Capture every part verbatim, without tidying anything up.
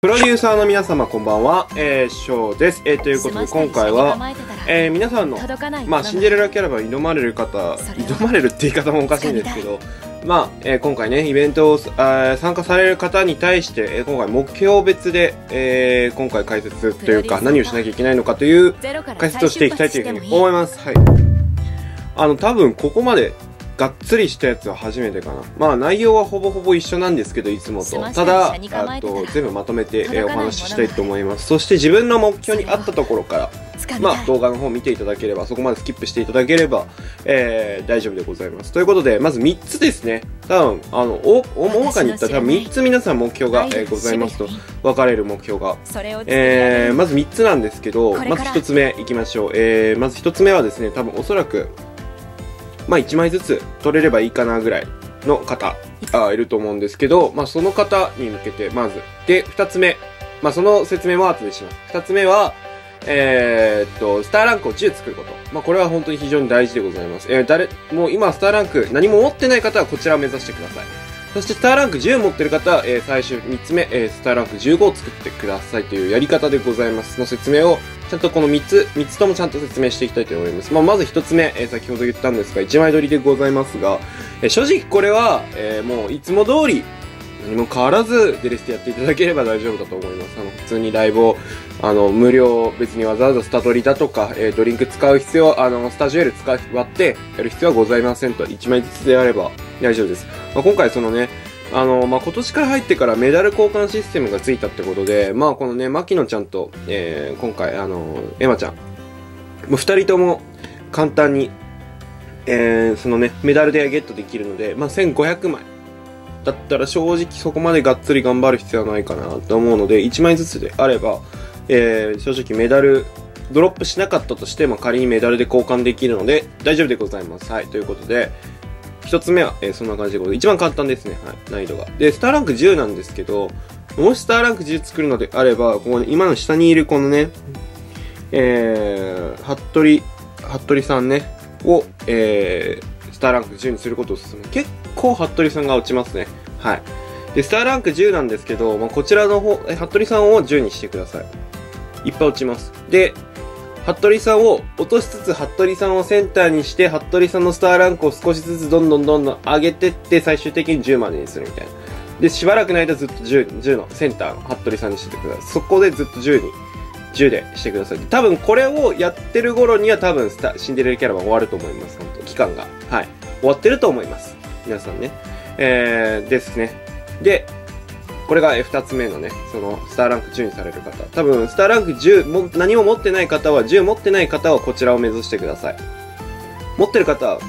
プロデューサーの皆様こんばんは、えー、ショーです。えー、ということで今回は、えー、皆さんの、まあ、シンデレラキャラバン挑まれる方、挑まれるって言い方もおかしいんですけど、まあ、えー、今回ね、イベントをあ参加される方に対して、えー、今回目標別で、えー、今回解説というか、何をしなきゃいけないのかという解説をしていきたいというふうに思います。はい。あの、多分ここまで、がっつりしたやつは初めてかな。まあ内容はほぼほぼ一緒なんですけど、いつもと。ただ、あと全部まとめて、えー、お話ししたいと思います。そして自分の目標に合ったところから、まあ動画の方見ていただければ、そこまでスキップしていただければ、えー、大丈夫でございます。ということで、まずみっつですね。多分、あの、お、大まかに言ったら多分みっつ皆さん目標が、えー、ございますと、分かれる目標が。えー、まずみっつなんですけど、まずひとつめいきましょう。えー、まずひとつめはですね、多分おそらく、まあいちまいずつ取れればいいかなぐらいの方あいると思うんですけど、まあその方に向けてまず。で、二つ目。まあその説明も後でします。二つ目は、えー、っと、スターランクをじゅう作ること。まあこれは本当に非常に大事でございます。えー、誰、もう今スターランク何も持ってない方はこちらを目指してください。そしてスターランクじゅう持ってる方は、えー、最終みっつめ、えー、スターランクじゅうごを作ってくださいというやり方でございます。の説明を、ちゃんとこのみっつ、みっつともちゃんと説明していきたいと思います。まあ、まずひとつめ、えー、先ほど言ったんですが、いちまい撮りでございますが、えー、正直これは、えー、もういつも通り、何も変わらずデレステやっていただければ大丈夫だと思います。あの、普通にライブを、あの、無料、別にわざわざスタ撮りだとか、えー、ドリンク使う必要、あの、スタジオエル使い割ってやる必要はございませんと。いちまいずつであれば大丈夫です。まあ、今回そのね、あの、まあ、今年から入ってからメダル交換システムがついたってことで、まあ、このね、牧野ちゃんと、えー、今回、あの、エマちゃん、もう二人とも簡単に、えー、そのね、メダルでゲットできるので、まあ、せんごひゃくまいだったら正直そこまでがっつり頑張る必要はないかなと思うので、いちまいずつであれば、えー、正直メダル、ドロップしなかったとしても仮にメダルで交換できるので大丈夫でございます。はい、ということで、一つ目は、えー、そんな感じでございます。一番簡単ですね。はい。難易度が。で、スターランクじゅうなんですけど、もしスターランクじゅう作るのであれば、ここね、今の下にいるこのね、えー、服部、服部さんね、を、えー、スターランクじゅうにすることを勧め、結構服部さんが落ちますね。はい。で、スターランクじゅうなんですけど、まあ、こちらの方、え、服部さんをじゅうにしてください。いっぱい落ちます。で、服部さんを落としつつ、服部さんをセンターにして、服部さんのスターランクを少しずつどんどんどんどん上げてって、最終的にじゅうまでにするみたいな。で、しばらくの間ずっとじゅう、じゅうのセンターの服部さんにしてください。そこでずっとじゅうに、じゅうでしてください。多分これをやってる頃には多分スタ、シンデレラキャラバン終わると思います。本当期間が。はい。終わってると思います。皆さんね。えー、ですね。で、これが二つ目のね、その、スターランクじゅうにされる方。多分、スターランクじゅう、も、何も持ってない方は、じゅう持ってない方はこちらを目指してください。持ってる方は、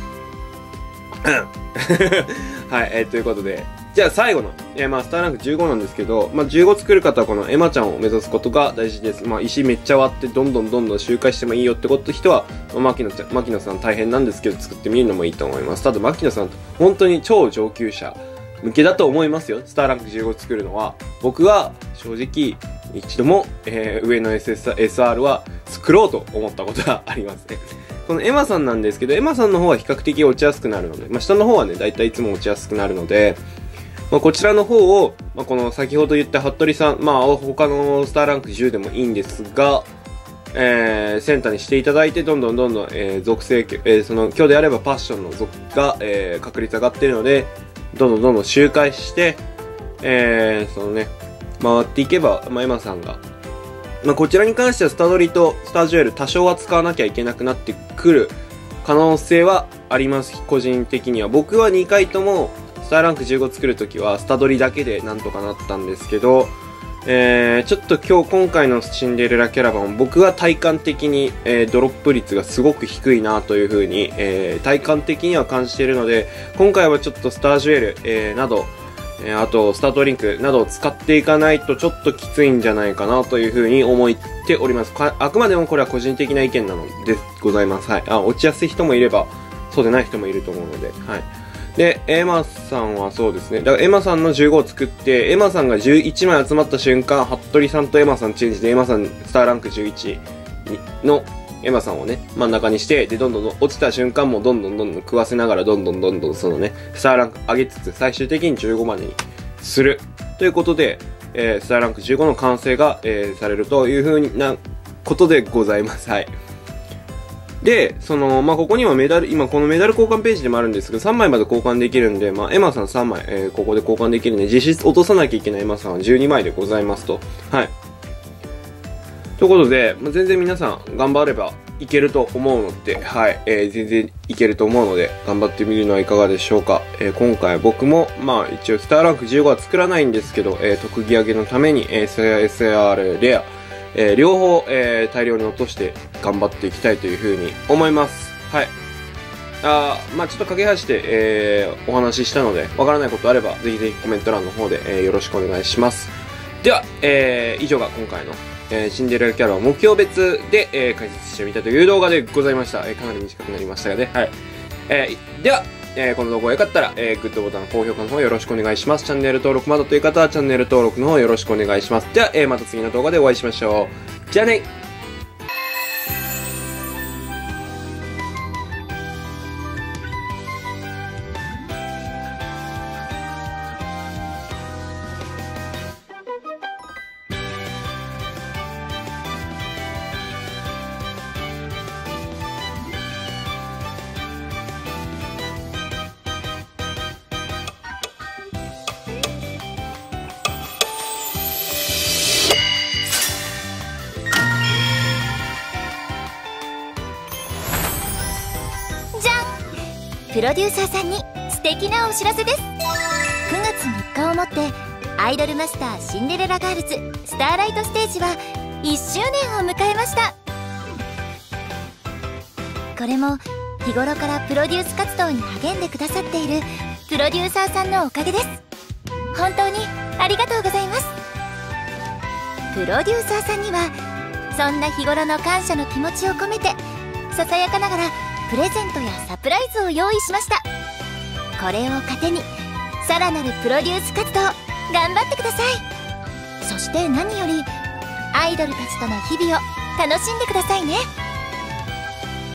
はい、えー、ということで、じゃあ最後の、えー、まあ、スターランクじゅうごなんですけど、まあ、じゅうご作る方はこのエマちゃんを目指すことが大事です。まあ、石めっちゃ割って、どんどんどんどん周回してもいいよってこと人は、まあ、牧野ちゃん、牧野さん大変なんですけど、作ってみるのもいいと思います。ただ、牧野さん、本当に超上級者。向けだと思いますよ。スターランクじゅうご作るのは。僕は正直一度も、えー、上の エスエス、エスアール は作ろうと思ったことがありますね。このエマさんなんですけど、エマさんの方は比較的落ちやすくなるので、まあ、下の方はね、だいたいいつも落ちやすくなるので、まあ、こちらの方を、まあ、この先ほど言った服部さん、まあ他のスターランクじゅうでもいいんですが、えー、センターにしていただいて、どんどんどんどん、えー、属性、えー、その、今日であればパッションの属が、えー、確率上がっているので、どんどんどんどん周回して、えー、そのね、回っていけば、まあ、エマさんが、まあ、こちらに関してはスタドリとスタジオエル多少は使わなきゃいけなくなってくる可能性はあります、個人的には。僕はにかいとも、スターランクじゅうご作るときは、スタドリだけでなんとかなったんですけど、えー、ちょっと今日、今回のシンデレラキャラバン、僕は体感的に、えー、ドロップ率がすごく低いなという風に、えー、体感的には感じているので、今回はちょっとスタージュエル、えー、など、えー、あと、スタートリンクなどを使っていかないとちょっときついんじゃないかなという風に思っております。あくまでもこれは個人的な意見なのでございます。はい。あ、落ちやすい人もいれば、そうでない人もいると思うので、はい。で、エマさんはそうですね。だからエマさんのじゅうごを作って、エマさんがじゅういちまい集まった瞬間、服部さんとエマさんチェンジで、エマさんスターランクじゅういちのエマさんをね、真ん中にして、で、どんどん落ちた瞬間もどんどんどんどん食わせながら、どんどんどんどんそのね、スターランク上げつつ、最終的にじゅうごまでにする。ということで、 えー、スターランクじゅうごの完成が、えー、されるというふうなことでございます。はい。で、その、まあ、ここにはメダル、今このメダル交換ページでもあるんですけど、さんまいまで交換できるんで、まあ、エマさんさんまい、えー、ここで交換できるんで、実質落とさなきゃいけないエマさんはじゅうにまいでございますと。はい。ということで、まあ、全然皆さん頑張ればいけると思うので、はい、えー、全然いけると思うので、頑張ってみるのはいかがでしょうか。えー、今回僕も、まあ一応スターランクじゅうごは作らないんですけど、えー、特技上げのために、えー、エスエーアール、レア、えー、両方、えー、大量に落として頑張っていきたいというふうに思います。はい。あー、まあちょっと架け橋で、えー、お話ししたので、わからないことあれば、ぜひぜひコメント欄の方で、えー、よろしくお願いします。では、えー、以上が今回のえー、シンデレラキャラを目標別で、えー、解説してみたという動画でございました。えー、かなり短くなりましたがね。はい。えー、では、えー、この動画が良かったら、えー、グッドボタン、高評価の方よろしくお願いします。チャンネル登録まだという方はチャンネル登録の方よろしくお願いします。では、えー、また次の動画でお会いしましょう。じゃあね。 プロデューサーさんに素敵なお知らせです。くがつみっかをもってアイドルマスターシンデレラガールズスターライトステージはいっしゅうねんを迎えました。これも日頃からプロデュース活動に励んでくださっているプロデューサーさんのおかげです。本当にありがとうございます。プロデューサーさんにはそんな日頃の感謝の気持ちを込めてささやかながらプレゼントやサプライズを用意しました。これを糧にさらなるプロデュース活動頑張ってください。そして何よりアイドルたちとの日々を楽しんでくださいね。